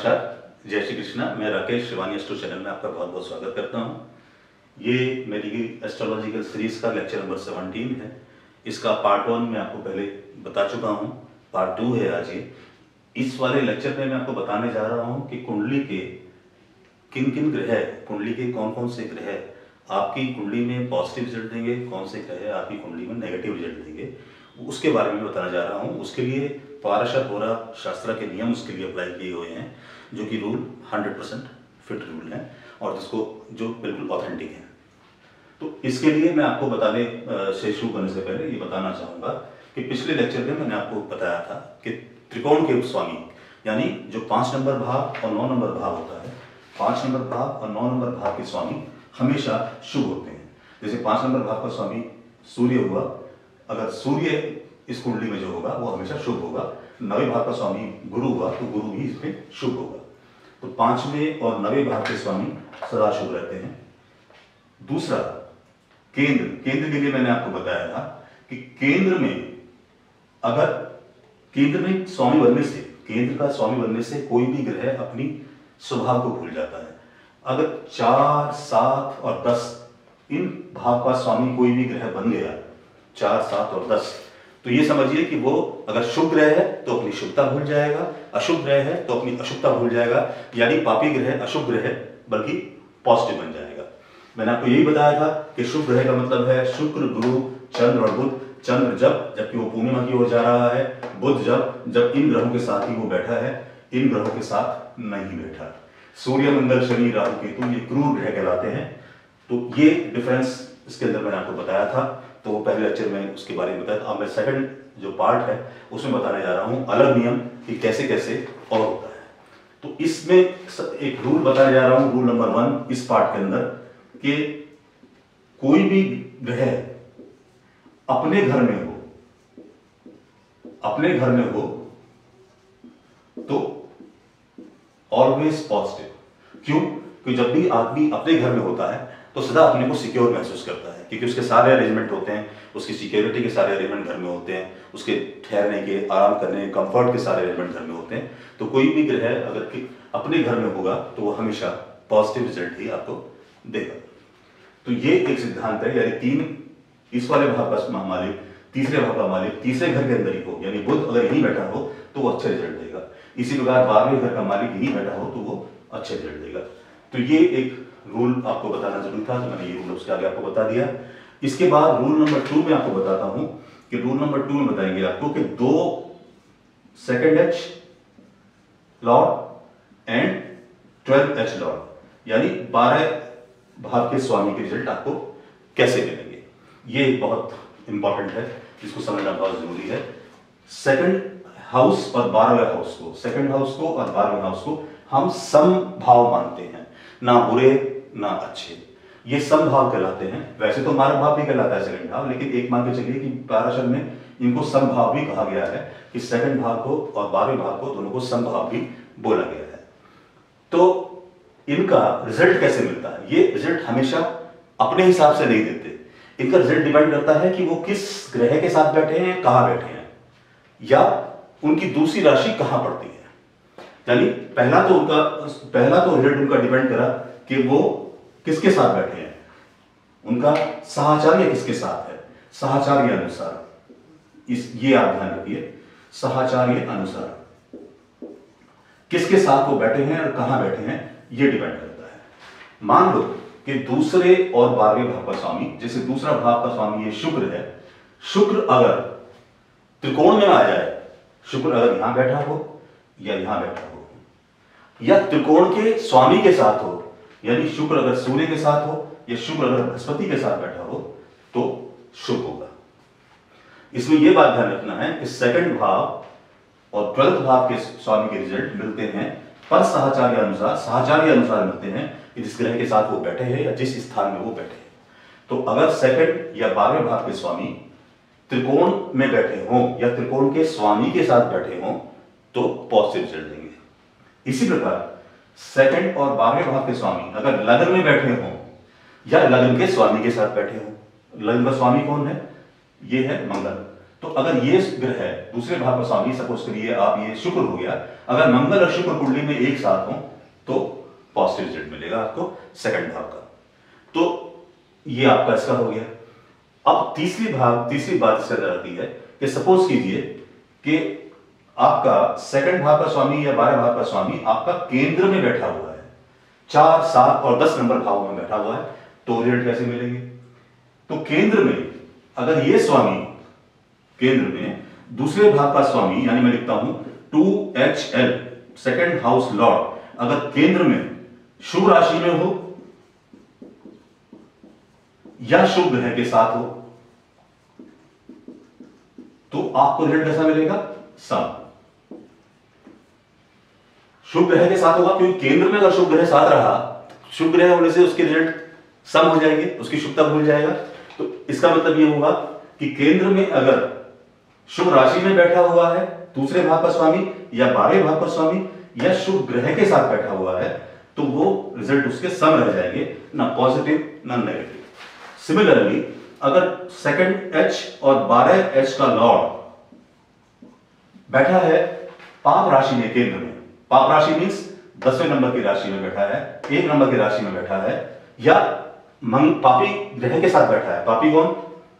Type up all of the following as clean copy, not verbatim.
नमस्कार, जय श्री कृष्णा। मैं राकेश शिवानी एस्ट्रो चैनल में आपका बहुत बहुत स्वागत करता हूं। ये मेरी एस्ट्रोलॉजिकल सीरीज का लेक्चर नंबर 17 है। इसका पार्ट 1 मैं आपको पहले बता चुका हूं, पार्ट 2 है आज ये। इस वाले लेक्चर में मैं आपको बताने जा रहा हूं कि कुंडली के किन किन ग्रह, कुंडली के कौन कौन से ग्रह आपकी कुंडली में पॉजिटिव रिजल्ट देंगे, कौन से ग्रह आपकी कुंडली में नेगेटिव रिजल्ट देंगे, उसके बारे में बताने जा रहा हूँ। उसके लिए पाराशर होरा शास्त्र के नियम उसके लिए अप्लाई किए हुए हैं, जो कि रूल 100% फिट रूल हैं और जिसको जो बिल्कुल ऑथेंटिक हैं। तो इसके लिए मैं आपको बताने से शुरू करने से पहले ये बताना चाहूँगा कि पिछले लेक्चर में मैंने आपको बताया था कि त्रिकोण के स्वामी यानी जो 5 नंबर भाव और 9 नंबर भाव होता है, 5 नंबर भाव और 9 नंबर भाव के स्वामी हमेशा शुभ होते हैं। जैसे 5 नंबर भाव का स्वामी सूर्य हुआ, अगर सूर्य इस कुंडली में जो होगा वो हमेशा शुभ होगा। 9वें भाव का स्वामी गुरु हुआ तो गुरु भी इसमें शुभ होगा। तो 5वें और 9वें भाव के स्वामी सदा शुभ रहते हैं। दूसरा, केंद्र के लिए मैंने आपको बताया था कि केंद्र में अगर केंद्र में स्वामी बनने से, केंद्र का स्वामी बनने से कोई भी ग्रह अपनी स्वभाव को भूल जाता है। अगर 4, 7 और 10 इन भाव का स्वामी कोई भी ग्रह बन गया, 4, 7 और 10, तो ये समझिए कि वो अगर शुभ ग्रह है तो अपनी शुभता भूल जाएगा, अशुभ ग्रह है तो अपनी अशुभता भूल जाएगा। यानी पापी ग्रह अशुभ ग्रह बल्कि पॉजिटिव बन जाएगा। मैंने आपको यही बताया था कि शुभ ग्रह का मतलब है शुक्र, गुरु, चंद्र और बुध। चंद्र जबकि वो पूर्णिमा की ओर जा रहा है, बुध जब इन ग्रहों के साथ ही वो बैठा है, इन ग्रहों के साथ नहीं बैठा। सूर्य, मंगल, शनि, राहु, केतु ये क्रूर ग्रह कहलाते हैं। तो ये डिफरेंस इसके अंदर मैंने आपको बताया था। तो वो पहले लेक्चर में उसके बारे में बताया। अब मैं सेकंड जो पार्ट है उसमें बताने जा रहा हूं अलग नियम कि कैसे कैसे और होता है। तो इसमें एक रूल बताने जा रहा हूं, रूल नंबर 1 इस पार्ट के अंदर, कि कोई भी ग्रह अपने घर में हो तो ऑलवेज पॉजिटिव। क्यों? क्योंकि जब भी आदमी अपने घर में होता है तो सदा अपने को सिक्योर महसूस करता है, क्योंकि उसके सारे अरेंजमेंट होते हैं, उसकी सिक्योरिटी के सारे अरेंजमेंट घर में होते हैं, उसके ठहरने के, आराम करने, कंफर्ट के सारे अरेंजमेंट घर में होते हैं। तो कोई भी ग्रह अगर अपने घर में होगा तो वो हमेशा पॉजिटिव रिजल्ट ही आपको देगा। तो ये एक सिद्धांत है, यानी 3 इस वाले भाव का मालिक, तीसरे भाव का मालिक तीसरे घर के अंदर ही हो, यानी बुध अगर यही बैठा हो तो वो अच्छे रिजल्ट देगा। इसी प्रकार 12वें घर का मालिक यही बैठा हो तो वो अच्छे रिजल्ट देगा। तो ये एक रूल आपको बताना जरूरी था, तो मैंने ये रूल उसके आगे आपको बता दिया। इसके बाद रूल नंबर 2 में आपको बताता हूं कि रूल नंबर 2 में बताएंगे आपको कि 2 second H lord and 12 H lord यानी 12 भाव के स्वामी के रिजल्ट आपको कैसे मिलेंगे। ये बहुत इंपॉर्टेंट है, जिसको समझना बहुत जरूरी है। सेकंड हाउस और 12वें हाउस को, सेकंड हाउस को और 12वें हाउस को हम सम भाव मानते हैं, ना बुरे ना अच्छे, ये सम भाव कहलाते हैं। वैसे तो मारक भाव भी कहलाता है सेकंड भाव, लेकिन एक मान के चलिए कि पाराशर में इनको सम भाव भी कहा गया है, कि सेकंड भाव को और 12वें भाव को दोनों को सम भाव भी बोला गया है। तो इनका रिजल्ट कैसे मिलता है? ये रिजल्ट हमेशा अपने हिसाब से नहीं देते। इनका रिजल्ट डिपेंड करता है कि वो किस ग्रह के साथ बैठे हैं, कहां बैठे हैं, या उनकी दूसरी राशि कहां पड़ती है। यानी पहला तो रिजल्ट उनका डिपेंड करा कि वो किसके साथ बैठे हैं, उनका साहचर्य किसके साथ है। साहचर्य अनुसार, ये आप ध्यान रखिए, साहचर्य अनुसार किसके साथ वो बैठे हैं और कहां बैठे हैं, ये डिपेंड करता है। मान लो कि दूसरे और 12वें भाव का स्वामी, जैसे दूसरा भाव का स्वामी ये शुक्र है, शुक्र अगर त्रिकोण में आ जाए, शुक्र अगर यहां बैठा हो या यहां बैठा हो, या त्रिकोण के स्वामी के साथ हो, यानी शुक्र अगर सूर्य के साथ हो या शुक्र अगर बृहस्पति के साथ बैठा हो तो शुभ होगा। इसमें यह बात ध्यान रखना है कि सेकंड भाव और 12वें भाव के स्वामी के रिजल्ट मिलते हैं पर साहचर्य अनुसार मिलते हैं कि जिस ग्रह के साथ वो बैठे हैं या जिस स्थान में वो बैठे हैं। तो अगर सेकंड या 12वें भाव के स्वामी त्रिकोण में बैठे हों या त्रिकोण के स्वामी के साथ बैठे हों तो पॉजिटिव रिजल्ट देंगे। इसी प्रकार सेकंड और 12वें भाव के स्वामी अगर लग्न में बैठे हों या लग्न के स्वामी के साथ बैठे हों, लग्न का स्वामी कौन है? ये है मंगल। तो अगर ये ग्रह है दूसरे भाव का स्वामी, सपोज करिए आप ये शुक्र हो गया, अगर मंगल और शुक्र कुंडली में एक साथ हो तो पॉजिटिव रिजल्ट मिलेगा आपको सेकंड भाव का। तो ये आपका इसका हो गया। अब तीसरी बात इसके अंदर आती है कि सपोज कीजिए कि आपका सेकंड भाव का स्वामी या 12 भाव का स्वामी आपका केंद्र में बैठा हुआ है, 4, 7 और 10 नंबर भाव में बैठा हुआ है, तो रिजल्ट कैसे मिलेंगे? तो केंद्र में अगर ये स्वामी केंद्र में दूसरे भाव का स्वामी, यानी मैं लिखता हूं 2HL सेकंड हाउस लॉर्ड, अगर केंद्र में शुभ राशि में हो या शुभ ग्रह के साथ हो तो आपको रिजल्ट कैसा मिलेगा? सम। शुभ ग्रह के साथ होगा, क्योंकि केंद्र में अगर शुभ ग्रह साथ रहा, शुभ ग्रह होने से उसके रिजल्ट सम हो जाएंगे, उसकी शुभता भूल जाएगा। तो इसका मतलब यह होगा कि केंद्र में अगर शुभ राशि में बैठा हुआ है दूसरे भाव का स्वामी या 12वें भाव का स्वामी या शुभ ग्रह के साथ बैठा हुआ है तो वो रिजल्ट उसके सम रह जाएंगे, ना पॉजिटिव ना नेगेटिव। सिमिलरली अगर सेकंड H और 12H का लॉर्ड बैठा है पाप राशि में, केंद्र में, पाप राशि मीन्स 10वें नंबर की राशि में बैठा है, 1 नंबर की राशि में बैठा है, या पापी ग्रह के साथ बैठा है। पापी कौन?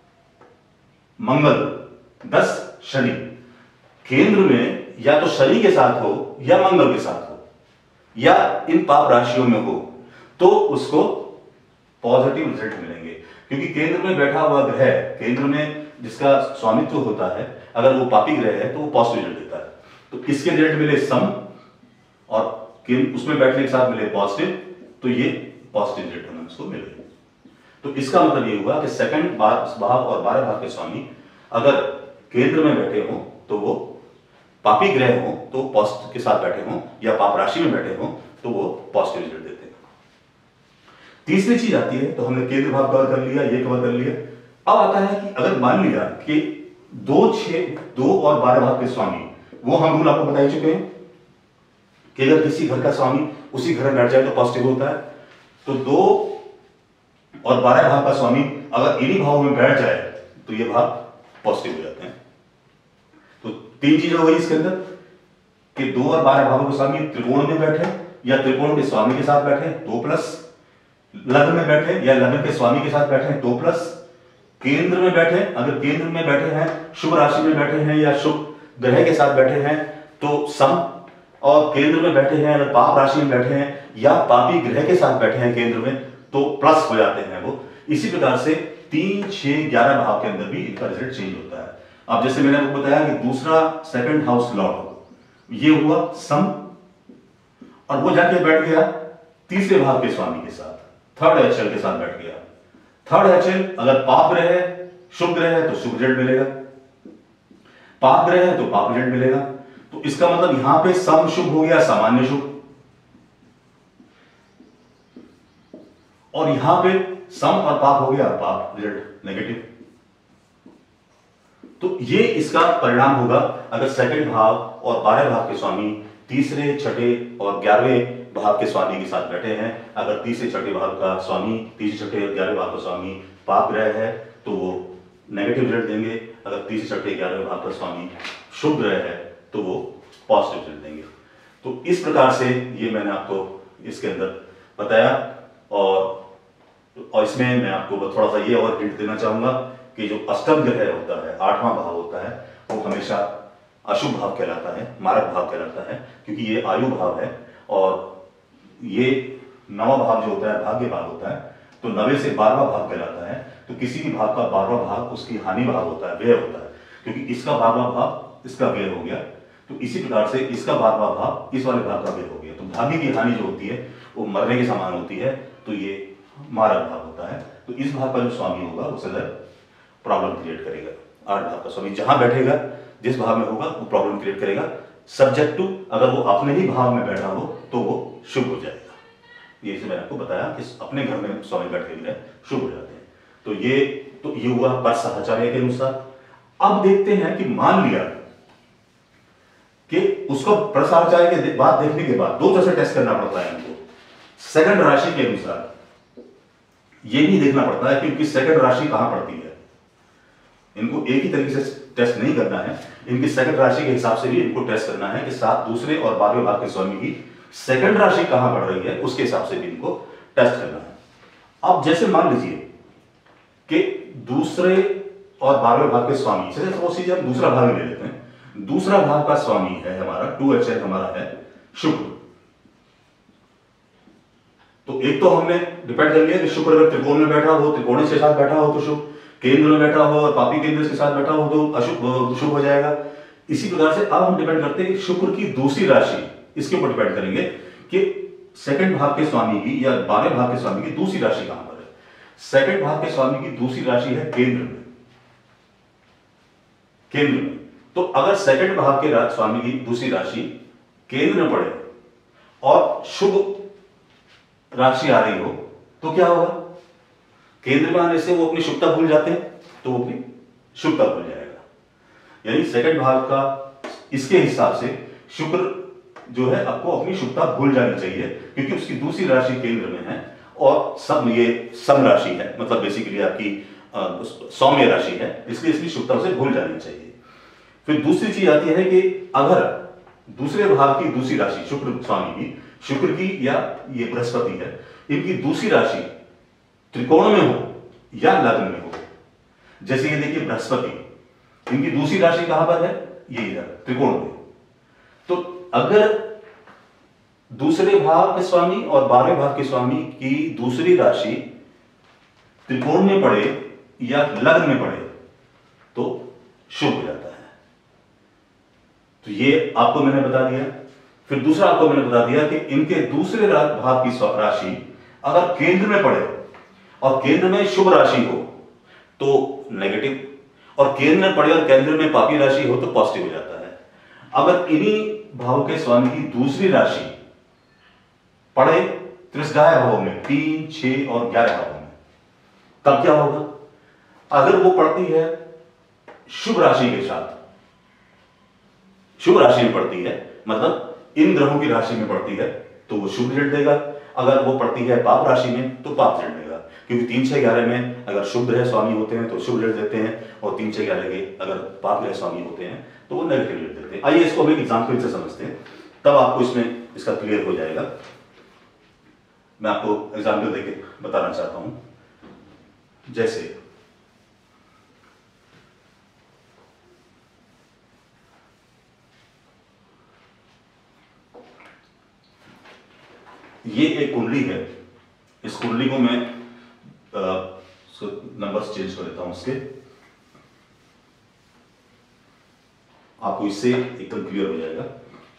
मंगल, 10 शनि। केंद्र में या तो शनि के साथ हो या मंगल के साथ हो या इन पाप राशियों में हो तो उसको पॉजिटिव रिजल्ट मिलेंगे, क्योंकि केंद्र में बैठा हुआ ग्रह, केंद्र में जिसका स्वामित्व होता है, अगर वो पापी ग्रह है तो वो पॉजिटिव रिजल्ट देता है। तो इसके रिजल्ट मिले सम और उसमें बैठने के साथ मिले पॉजिटिव, तो ये पॉजिटिव रिजल्ट हमें उसको मिले। तो इसका मतलब ये हुआ कि सेकंड भाव और 12 भाव के स्वामी अगर केंद्र में बैठे हो तो वो पापी ग्रह हो तो पॉजिटिव के साथ बैठे हो, या पाप राशि में बैठे हो तो वो पॉजिटिव रिजल्ट देते हैं। तीसरी चीज आती है, तो हमने केंद्र भाव कवर कर लिया, ये कवर कर लिया। अब आता है कि अगर मान लिया कि 2, 6, 2 और 12 भाव के स्वामी, वो हम रूल आपको बता चुके हैं कि अगर किसी घर का स्वामी उसी घर में बैठ जाए तो पॉजिटिव होता है। तो 2 और 12 भाव का स्वामी अगर इन्हीं भाव में बैठ जाए तो ये भाव पॉजिटिव हो जाते हैं। तो 3 चीजें हो गई इसके अंदर कि 2 और 12 भावों के स्वामी त्रिकोण में बैठे या त्रिकोण के स्वामी के साथ बैठे 2+, लग्न में बैठे या लग्न के स्वामी के साथ बैठे 2+, केंद्र में बैठे, अगर केंद्र में बैठे हैं, शुभ राशि में बैठे हैं या शुभ ग्रह के साथ बैठे हैं तो सम, और केंद्र में बैठे हैं अगर पाप राशि में बैठे हैं या पापी ग्रह के साथ बैठे हैं केंद्र में तो प्लस हो जाते हैं वो। इसी प्रकार से 3, 6, 11 भाव के अंदर भी इनका रिजल्ट चेंज होता है। अब जैसे मैंने आपको बताया कि दूसरा सेकंड हाउस लॉर्ड ये हुआ सम, और वो जाके बैठ गया तीसरे भाव के स्वामी के साथ, थर्ड HL के साथ बैठ गया। थर्ड HL अगर पाप ग्रह है, शुभ ग्रह है तो शुभ रिजल्ट मिलेगा, पाप ग्रह है तो पाप रिजल्ट मिलेगा। तो इसका मतलब यहां पे सम शुभ हो गया, सामान्य शुभ, और यहां पे सम और पाप हो गया, पाप रिजल्ट नेगेटिव। तो ये इसका परिणाम होगा अगर सेकंड भाव और 12 भाव के स्वामी तीसरे, छठे और 11वें भाव के स्वामी के साथ बैठे हैं। अगर तीसरे, छठे भाव का स्वामी, तीसरे, छठे और 11वें भाव का स्वामी पाप ग्रह है तो वो नेगेटिव रिजल्ट देंगे। अगर तीसरे, छठे, 11वें भाव का स्वामी शुभ ग्रह है तो वो पॉजिटिव रिजल्ट देंगे। तो इस प्रकार से ये मैंने आपको इसके अंदर बताया, और इसमें मैं आपको थोड़ा सा ये और हिंट देना चाहूंगा कि जो अष्टम ग्रह होता है, 8वां भाव होता है, वो हमेशा अशुभ भाव कहलाता है, मारक भाव कहलाता है, क्योंकि ये आयु भाव है। और ये 9वां भाव जो होता है भाग्य भाव होता है, तो 9वें से 12वां भाव कहलाता है। तो किसी भी भाव का 12वां भाव उसकी हानि भाव होता है, व्यय होता है, क्योंकि इसका 12वां भाव इसका व्यय हो गया। तो इसी प्रकार से इसका 12वां भाव इस वाले भाव का व्यय हो गया। तो भाग्य की हानि जो होती है वो मरने के समान होती है, तो ये मारक भाव होता है। तो इस भाव का जो स्वामी होगा वो सदैव प्रॉब्लम क्रिएट करेगा। 8 भाव का स्वामी जहां बैठेगा, जिस भाव में होगा वो प्रॉब्लम क्रिएट करेगा, सब्जेक्ट टू अगर वो अपने ही भाव में बैठा हो तो वो शुभ हो जाएगा। ये मैंने आपको बताया कि अपने घर में स्वामी बैठे हुए शुभ हो जाते हैं। तो ये हुआ पर सहचार्य के अनुसार। अब देखते हैं कि मान लिया कि उसको प्रसारचार्य के बाद देखने के बाद 2 तरह से टेस्ट करना पड़ता है इनको। सेकंड राशि के अनुसार ये भी देखना पड़ता है कि उनकी सेकंड राशि कहां पड़ती है। इनको एक ही तरीके से टेस्ट नहीं करना है, इनकी सेकंड राशि के हिसाब से भी इनको टेस्ट करना है कि सात दूसरे और 12वें भाव के स्वामी की सेकंड राशि कहां पड़ रही है, उसके हिसाब से भी इनको टेस्ट करना है। अब जैसे मान लीजिए कि दूसरे और 12वें भाव के स्वामी, जैसे सपोज कीजिए हम दूसरा भाव ले लेते हैं, दूसरा भाव का स्वामी है हमारा 2HL हमारा है शुक्र। तो एक तो हमने डिपेंड कर लिया कि शुक्र अगर त्रिकोण में बैठा हो, त्रिकोण के साथ बैठा हो तो शुभ, केंद्र में बैठा हो और पापी केंद्र के साथ बैठा हो तो अशुभ शुभ हो जाएगा। इसी प्रकार से अब हम डिपेंड करते हैं शुक्र की दूसरी राशि, इसके ऊपर डिपेंड करेंगे कि सेकंड भाव के स्वामी की या 12वें भाव के स्वामी की दूसरी राशि कहां पर है। सेकंड भाव के स्वामी की दूसरी राशि है केंद्र में, केंद्र में। तो अगर सेकंड भाव के स्वामी की दूसरी राशि केंद्र में पड़े और शुभ राशि आ रही हो तो क्या होगा, केंद्र में आने से वो अपनी शुभता भूल जाते हैं, तो वो अपनी शुभता भूल जाएगा। यानी सेकंड भाव का इसके हिसाब से शुक्र जो है आपको अपनी शुभता भूल जानी चाहिए, क्योंकि उसकी दूसरी राशि केंद्र में है और सब ये सम राशि है, मतलब बेसिकली आपकी सौम्य राशि है, इसलिए इसकी शुभता उसे भूल जानी चाहिए। फिर दूसरी चीज आती है कि अगर दूसरे भाव की दूसरी राशि शुक्र स्वामी की, शुक्र की या ये बृहस्पति है, इनकी दूसरी राशि त्रिकोण में हो या लग्न में हो, जैसे ये देखिए बृहस्पति, इनकी दूसरी राशि कहां पर है, ये इधर त्रिकोण में। तो अगर दूसरे भाव के स्वामी और 12वें भाव के स्वामी की दूसरी राशि त्रिकोण में पड़े या लग्न में पड़े तो शुभ हो जाता है। तो ये आपको मैंने बता दिया। फिर दूसरा आपको मैंने बता दिया कि इनके दूसरे भाव की राशि अगर केंद्र में पड़े और केंद्र में शुभ राशि हो तो नेगेटिव, और केंद्र में पड़े और केंद्र में पापी राशि हो तो पॉजिटिव हो जाता है। अगर इन्हीं भाव के स्वामी की दूसरी राशि पड़े त्रिशदाय भाव में 3, 6 और 11 भाव में, तब क्या होगा, अगर वो पड़ती है शुभ राशि के साथ, शुभ राशि में पड़ती है मतलब इन ग्रहों की राशि में पड़ती है तो वो शुभ रिजल्ट देगा। अगर वो पड़ती है पाप राशि में तो पाप रिजल्ट देगा, क्योंकि 3, 6, 11 में अगर शुभ ग्रह स्वामी होते हैं तो शुभ रिजल्ट देते हैं, और 3, 6, 11 के अगर पाप ग्रह स्वामी होते हैं तो वो नेगेटिव रिजल्ट देते हैं। आइए इसको हम एक एग्जाम्पल से समझते हैं, तब आपको इसमें इसका क्लियर हो जाएगा। मैं आपको एग्जाम्पल देके बताना चाहता हूं। जैसे ये एक कुंडली है, इस कुंडली को मैं नंबर्स चेंज कर देता हूं इसके, आपको इससे एकदम क्लियर हो जाएगा।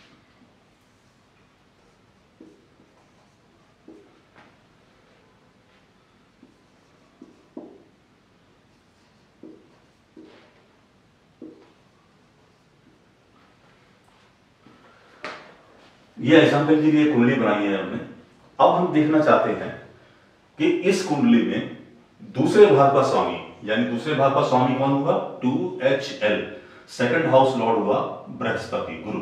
ये एग्जाम्पल के लिए कुंडली बनाई है हमने। अब हम देखना चाहते हैं कि इस कुंडली में दूसरे भाव का स्वामी, यानी दूसरे भाव का स्वामी कौन होगा, 2HL, सेकंड हाउस लॉर्ड हुआ बृहस्पति गुरु,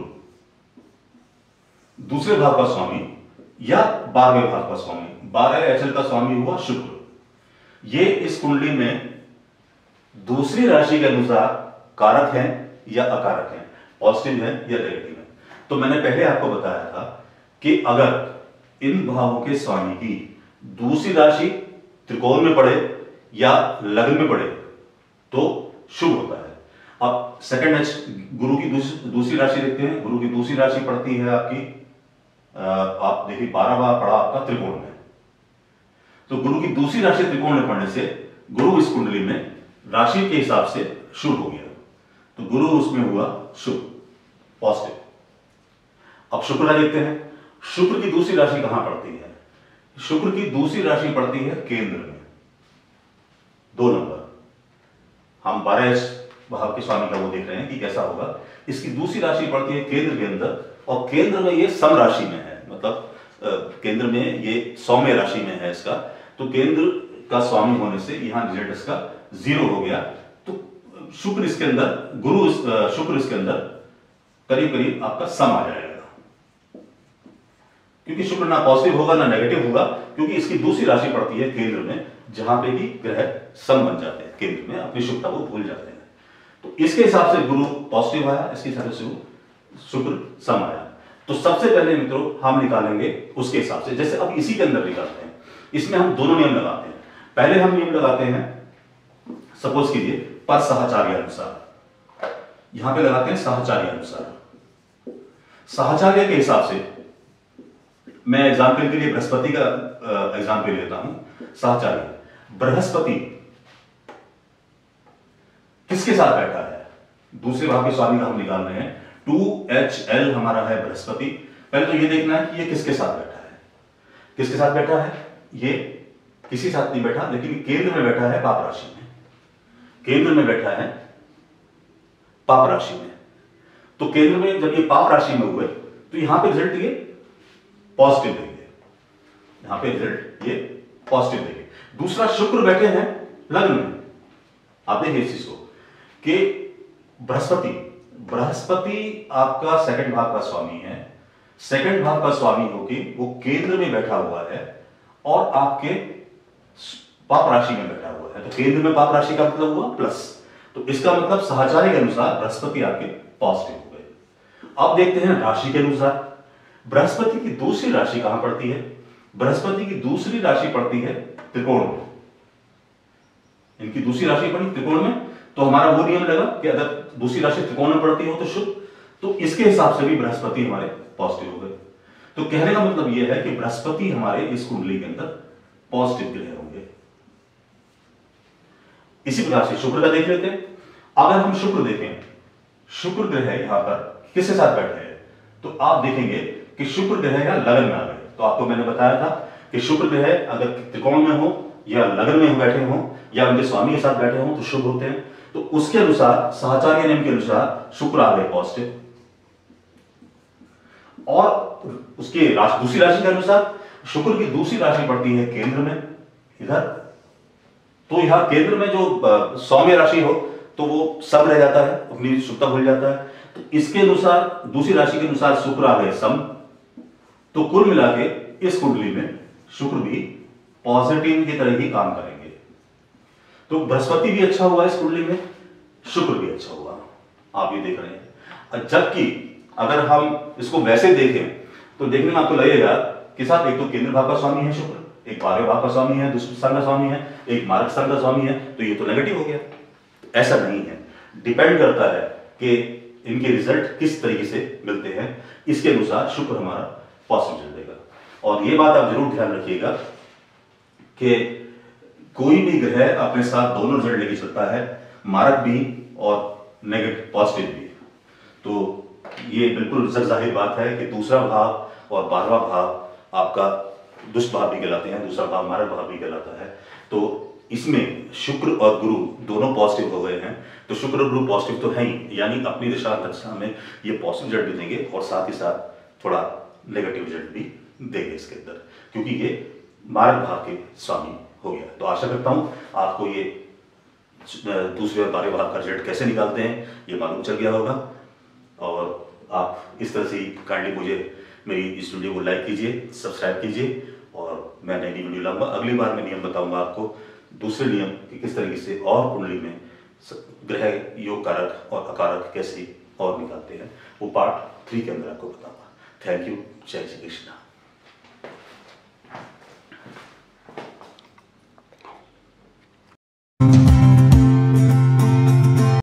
दूसरे भाव का स्वामी या 12वें भाव का स्वामी, 12HL का स्वामी हुआ शुक्र। ये इस कुंडली में दूसरी राशि के अनुसार कारक है या अकारक है, पॉजिटिव है या नेगेटिव है। तो मैंने पहले आपको बताया था कि अगर इन भावों के स्वामी की दूसरी राशि त्रिकोण में पड़े या लग्न में पड़े तो शुभ होता है। अब सेकंड एच गुरु की दूसरी राशि देखते हैं। गुरु की दूसरी राशि पड़ती है आपकी, आप देखिए 12वां पड़ा आपका त्रिकोण में, तो गुरु की दूसरी राशि त्रिकोण में पड़ने से गुरु इस कुंडली में राशि के हिसाब से शुभ हो गया, तो गुरु उसमें हुआ शुभ, पॉजिटिव। अब शुक्र देखते हैं, शुक्र की दूसरी राशि कहां पड़ती है, शुक्र की दूसरी राशि पड़ती है केंद्र में, 2 नंबर। हम 12 भाव के स्वामी का वो देख रहे हैं कि कैसा होगा। इसकी दूसरी राशि पड़ती है केंद्र के अंदर, और केंद्र में ये सम राशि में है, मतलब केंद्र में ये सौम्य राशि में है इसका, तो केंद्र का स्वामी होने से यहां रिजल्ट इसका 0 हो गया। तो शुक्र इसके अंदर, शुक्र इसके अंदर करीब करीब आपका सम आ जाएगा, क्योंकि शुक्र ना पॉजिटिव होगा ना नेगेटिव होगा, क्योंकि इसकी दूसरी राशि पड़ती है केंद्र में, जहां पे भी ग्रह सम बन जाते हैं केंद्र में, अपनी शुभता को भूल जाते हैं। तो इसके हिसाब से गुरु पॉजिटिव आया, इसके हिसाब से शुक्र सम आया। तो सबसे पहले मित्रों हम निकालेंगे उसके हिसाब से, जैसे अब इसी के अंदर निकालते हैं, इसमें हम दोनों नियम लगाते हैं। पहले हम नियम लगाते हैं, सपोज कीजिए पर साहचर्य अनुसार, यहां पे लगाते हैं साहचर्य अनुसार। साहचर्य के हिसाब से मैं एग्जाम्पल के लिए बृहस्पति का एग्जाम्पल लेता हूं। साहचर्य बृहस्पति किसके साथ बैठा है, दूसरे भाव के स्वामी का हम निकाल रहे हैं। 2HL हमारा है बृहस्पति। पहले तो ये देखना है कि ये किसके साथ बैठा है, किसके साथ बैठा है, ये किसी साथ नहीं बैठा, लेकिन केंद्र में बैठा है पाप राशि में, केंद्र में बैठा है पाप राशि में। तो केंद्र में जब ये पाप राशि में हुए तो यहां पे रिजल्ट ये पॉजिटिव देंगे, यहां पे रिजल्ट ये पॉजिटिव देंगे। दूसरा शुक्र बैठे हैं लग्न में, आप देखिए इस चीज को कि बृहस्पति आपका सेकंड भाव का स्वामी है, सेकंड भाव का स्वामी होके वो केंद्र में बैठा हुआ है और आपके पाप राशि में बैठा हुआ है। तो केंद्र में पाप राशि का मतलब हुआ प्लस, तो इसका मतलब साहचर्य के अनुसार बृहस्पति आपके पॉजिटिव हो गए। अब देखते हैं राशि के अनुसार, बृहस्पति की दूसरी राशि कहां पड़ती है, बृहस्पति की दूसरी राशि पड़ती है त्रिकोण में, इनकी दूसरी राशि पड़ी त्रिकोण में। तो हमारा वो नियम लगा कि अगर दूसरी राशि त्रिकोण में पड़ती हो तो शुभ, तो इसके हिसाब से भी बृहस्पति हमारे पॉजिटिव हो गए। तो कहने का मतलब यह है कि बृहस्पति हमारे इस कुंडली के अंदर पॉजिटिव ग्रह होंगे। इसी प्रकार से शुक्र का देख लेते हैं। अगर हम शुक्र देखें, शुक्र ग्रह यहां पर किसके साथ बैठे हैं, तो आप देखेंगे कि शुक्र ग्रह यहां लगन में आ गए। तो आपको मैंने बताया था कि शुक्र ग्रह अगर त्रिकोण में हो या लगन में बैठे हो या उनके स्वामी के साथ बैठे हो तो शुभ होते हैं। तो उसके अनुसार साहचर्य नियम के अनुसार शुक्र आ गए पॉजिटिव। और उसके दूसरी राशि के अनुसार शुक्र की दूसरी राशि पड़ती है केंद्र में इधर, तो यहां केंद्र में जो सौम्य राशि हो तो वो सब रह जाता है, अपनी शुद्धता भूल जाता है। तो इसके अनुसार दूसरी राशि के अनुसार शुक्र आ गए सम। तो कुल मिला के इस कुंडली में शुक्र भी पॉजिटिव की तरह ही काम करेंगे। तो बृहस्पति भी अच्छा हुआ इस कुंडली में, शुक्र भी अच्छा हुआ, आप ये देख रहे हैं। जबकि अगर हम इसको वैसे देखें तो देखने में आपको लगेगा कि साहब एक तो केंद्र भाव का स्वामी है शुक्र, एक 12वें भाव का स्वामी है, दुष्ट स्थान का स्वामी है, एक मारक स्थान का स्वामी है, तो ये तो नेगेटिव हो गया। ऐसा नहीं है, डिपेंड करता है कि इनके रिजल्ट किस तरीके से मिलते हैं, इसके अनुसार शुक्र हमारा पॉजिटिव रिजल्ट देगा। और ये बात आप जरूर ध्यान रखिएगा कि कोई भी ग्रह अपने साथ दोनों रिजल्ट लेके चलता है, मारक भी और नेगेटिव पॉजिटिव भी। तो ये बिल्कुल जाहिर बात है कि दूसरा भाव और 12वां भाव आपका दुष्ट भाव भी कहलाते हैं, दूसरा भाव मारक भाव भी कहलाता है। तो इसमें शुक्र और गुरु दोनों पॉजिटिव हो गए हैं। तो शुक्र और गुरु पॉजिटिव तो है ही, यानी अपनी दिशा दशा में ये पॉजिटिव रिजल्ट भी देंगे और साथ ही साथ थोड़ा नेगेटिव रिजल्ट भी देंगे इसके अंदर, क्योंकि ये मारक भाव के स्वामी हो गया। तो आशा करता हूं आपको ये दूसरे और 12वें भाव का रिजल्ट कैसे निकालते हैं ये मालूम चल गया होगा। और आप इस तरह से काइंडली मुझे मेरी इस वीडियो को लाइक कीजिए, सब्सक्राइब कीजिए, और मैं नई वीडियो लाऊंगा। अगली बार मैं नियम बताऊंगा आपको, दूसरे नियम कि किस तरीके से और कुंडली में ग्रह योग कारक और अकारक कैसे और निकालते हैं, वो पार्ट 3 के अंदर आपको बताऊंगा। Thank you. जय श्री कृष्णा।